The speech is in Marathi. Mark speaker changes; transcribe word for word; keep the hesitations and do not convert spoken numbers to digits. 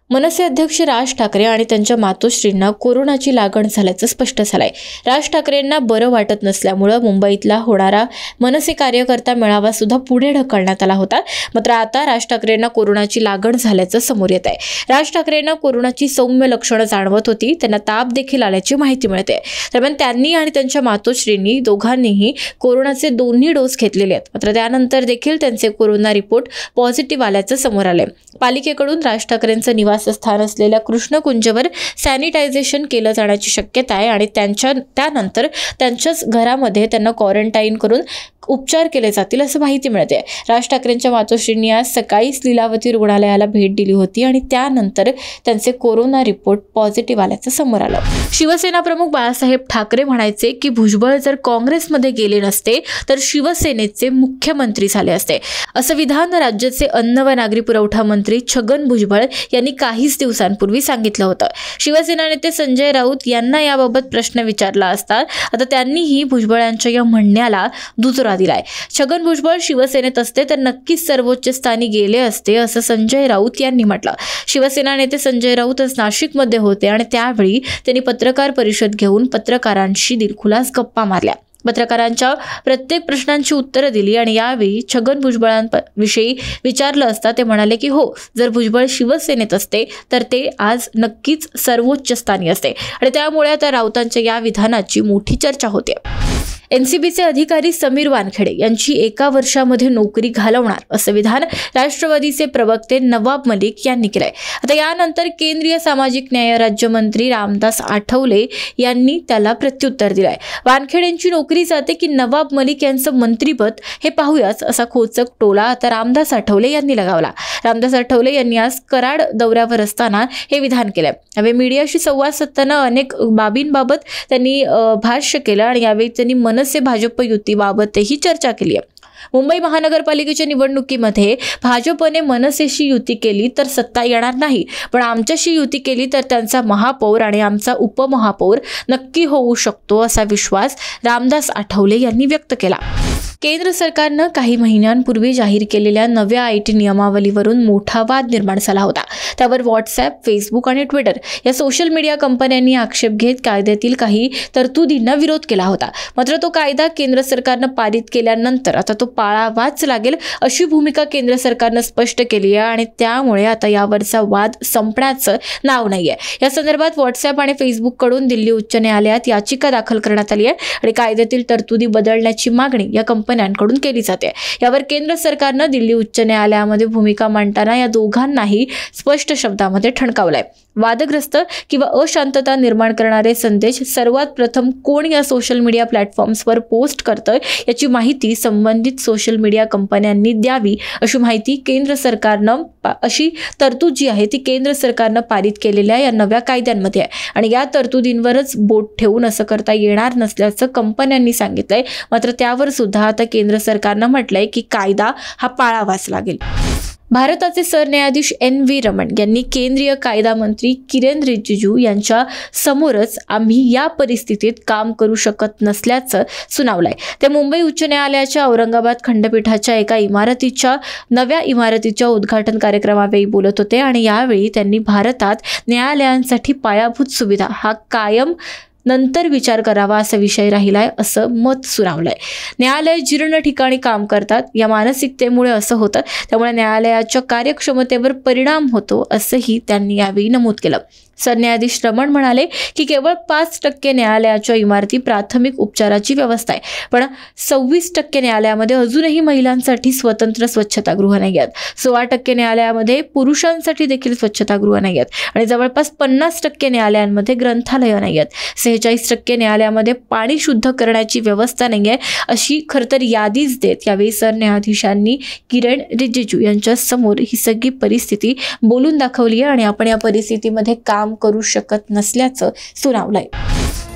Speaker 1: मनसे अध्यक्ष राज ठाकरे आणि त्यांच्या मातोश्रींना कोरोनाची लागण झाल्याचं स्पष्ट झालंय। राज ठाकरेंना बरं वाटत नसल्यामुळे मुंबईतला होणारा मनसे कार्यकर्ता मेळावा सुद्धा पुढे ढकलण्यात आला होता। मात्र आता राज ठाकरेंना कोरोनाची लागण झाल्याचं समोर येत आहे। राज ठाकरेंना कोरोनाची सौम्य लक्षणं जाणवत होती, त्यांना ताप देखील आल्याची माहिती मिळते। दरम्यान त्यांनी आणि त्यांच्या मातोश्रींनी दोघांनीही कोरोनाचे दोन्ही डोस घेतलेले आहेत। मात्र त्यानंतर देखील त्यांचे कोरोना रिपोर्ट पॉझिटिव्ह आल्याचं समोर आले। पालिकेकडून राज ठाकरेंचं निवासस्थान असलेल्या कृष्णकुंजवर सॅनिटायझेशन केलं जाण्याची शक्यता आहे आणि त्यांच्या त्यानंतर त्यांच्याच घरामध्ये त्यांना क्वारंटाईन करून उपचार केले जातील असं माहिती मिळते। राज ठाकरेंच्या मातोश्रींनी आज सकाळीच लीलावती रुग्णालयाला भेट दिली होती आणि त्यानंतर त्यांचे कोरोना रिपोर्ट पॉझिटिव्ह आल्याचं समोर आलं। शिवसेना प्रमुख बालासाहेब ठाकरे म्हणायचे की भुजबळ जर काँग्रेसमध्ये गेले नसते तर शिवसेनेचे मुख्यमंत्री झाले असते, असं विधान राज्याचे अन्न व नागरी पुरवठा मंत्री छगन भुजबळ यांनी काहीच दिवसांपूर्वी सांगितलं होतं। शिवसेना नेते संजय राऊत यांना याबाबत प्रश्न विचारला असता आता त्यांनीही भुजबळांच्या या म्हणण्याला दुजोरा दिलाय। छगन भुजबळ शिवसेनेत असते तर नक्कीच सर्वोच्च स्थानी गेले असते असं संजय राऊत यांनी म्हटलं। शिवसेना नेते संजय राऊत आज नाशिकमध्ये होते आणि त्यावेळी त्यांनी पत्रकार परिषद घेऊन पत्रकारांशी दिलखुलास गप्पा मारल्या। पत्रकारांच्या प्रत्येक प्रश्नांची उत्तरं दिली आणि यावेळी छगन भुजबळांविषयी विचारलं असता ते म्हणाले की हो, जर भुजबळ शिवसेनेत असते तर ते आज नक्कीच सर्वोच्च स्थानी असते आणि त्यामुळे आता राऊतांच्या या विधानाची मोठी चर्चा होते। एनसीबीचे अधिकारी समीर वानखेडे यांची एका वर्षामध्ये नोकरी घालवणार असं विधान राष्ट्रवादीचे प्रवक्ते नवाब मलिक यांनी केलंय। आता यानंतर केंद्रीय सामाजिक न्याय राज्यमंत्री रामदास आठवले यांनी त्याला प्रत्युत्तर दिलंय। वानखेडेंची नोकरी जाते की नवाब मलिक यांचं मंत्रीपद हे पाहूयाच असा खोचक टोला आता रामदास आठवले यांनी लगावला। रामदास आठवले यांनी आज कराड दौऱ्यावर असताना हे विधान केलंय। यावेळी मीडियाशी संवाद साधताना अनेक बाबींबाबत त्यांनी भाष्य केलं आणि यावेळी त्यांनी मनसे भाजप युतीबाबतही चर्चा केली आहे। मुंबई महानगरपालिकेच्या निवडणुकीमध्ये भाजपने मनसेशी युती केली तर सत्ता येणार नाही, पण आमच्याशी युती केली तर त्यांचा महापौर आणि आमचा उपमहापौर नक्की होऊ शकतो असा विश्वास रामदास आठवले यांनी व्यक्त केला। केंद्र सरकारनं काही महिन्यांपूर्वी जाहीर केलेल्या नव्या आय टी नियमावलीवरून मोठा वाद निर्माण झाला होता। त्यावर व्हॉट्सॲप, फेसबुक आणि ट्विटर या सोशल मीडिया कंपन्यांनी आक्षेप घेत कायद्यातील काही तरतुदींना विरोध केला होता। मात्र तो कायदा केंद्र सरकारनं पारित केल्यानंतर आता तो पाळावाच लागेल अशी भूमिका केंद्र सरकारनं स्पष्ट केली आहे आणि त्यामुळे आता यावरचा वाद संपण्याचं नाव नाहीये। या संदर्भात व्हॉट्सॲप आणि फेसबुक कडून दिल्ली उच्च न्यायालयात याचिका दाखल करण्यात आली आहे आणि कायद्यातील तरतुदी बदलण्याची मागणी या कंपन्यांकडून केली जाते। यावर केंद्र सरकारनं दिल्ली उच्च न्यायालयामध्ये भूमिका मांडताना या दोघांनाही स्पष्ट शब्दामध्ये ठणकावलंय। वादग्रस्त किंवा अशांतता निर्माण करणारे संदेश सर्वात प्रथम कोण या सोशल मीडिया प्लॅटफॉर्म्सवर पोस्ट करतंय याची माहिती संबंधित सोशल मीडिया कंपन्यांनी द्यावी अशी माहिती केंद्र सरकारनं अशी तरतूद जी आहे ती केंद्र सरकारनं पारित केलेल्या या नव्या कायद्यांमध्ये आहे आणि या तरतुदींवरच बोट ठेवून असं करता येणार नसल्याचं कंपन्यांनी सांगितलंय। मात्र त्यावर सुद्धा आता केंद्र सरकारनं म्हटलंय की कायदा हा पाळावाच लागेल। भारताचे सरन्यायाधीश एन व्ही रमण यांनी केंद्रीय कायदा मंत्री किरेन रिजिजू यांच्या समोरच आम्ही या परिस्थितीत काम करू शकत नसल्याचं सुनावलंय। ते मुंबई उच्च न्यायालयाच्या औरंगाबाद खंडपीठाच्या एका इमारतीच्या नव्या इमारतीच्या उद्घाटन कार्यक्रमावेळी बोलत होते आणि यावेळी त्यांनी भारतात न्यायालयांसाठी पायाभूत सुविधा हा कायम नंतर विचार करावा असा विषय राहिलाय असं मत सुनावलंय। न्यायालय जीर्ण ठिकाणी काम करतात या मानसिकतेमुळे असं होतं, त्यामुळे न्यायालयाच्या कार्यक्षमतेवर परिणाम होतो असंही त्यांनी यावेळी नमूद केलं। सरन्यायाधीश रमण म्हणाले की केवळ पाच टक्के न्यायालयाच्या इमारती प्राथमिक उपचाराची व्यवस्था आहे, पण सव्वीस टक्के न्यायालयामध्ये अजूनही महिलांसाठी स्वतंत्र स्वच्छतागृह नाही आहेत। सोळा टक्के न्यायालयामध्ये पुरुषांसाठी देखील स्वच्छतागृह नाही आहेत आणि जवळपास पन्नास टक्के न्यायालयांमध्ये ग्रंथालय नाही आहेत। सेहेचाळीस टक्के न्यायालयामध्ये पाणी शुद्ध करण्याची व्यवस्था नाही आहे अशी खरतर यादीच देत यावेळी सरन्यायाधीशांनी किरेन रिजिजू यांच्या समोर ही सगळी परिस्थिती बोलून दाखवली आहे आणि आपण या परिस्थितीमध्ये काम करू शकत नसल्याचं सुनावलंय।